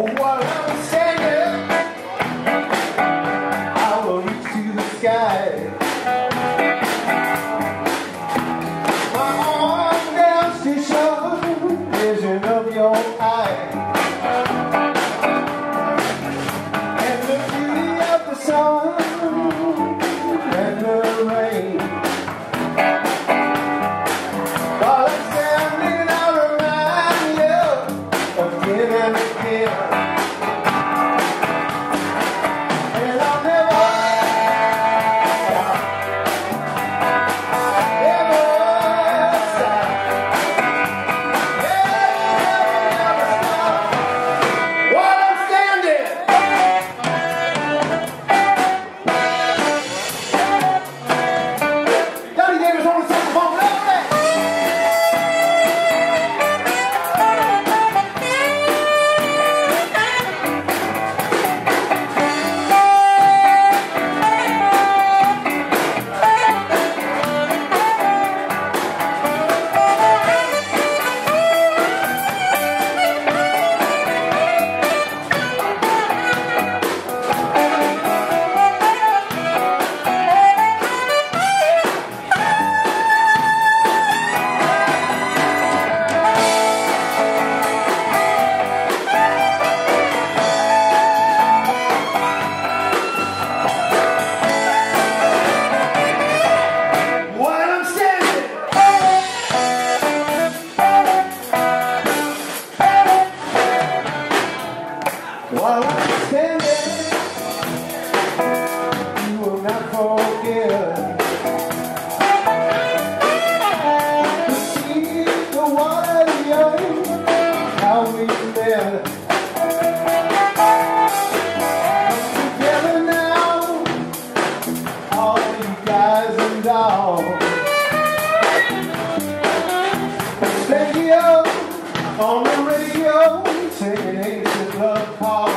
while I'm standing, I will reach to the sky. My arm down to show vision of your eye, and the beauty of the sun and the rain. While I'm standing, I remind you again and again. While I'm standing, you will not forget to see the water, the earth, how we met. Come together now, all you guys and dolls. Stay here on the radio, singing ancient love call.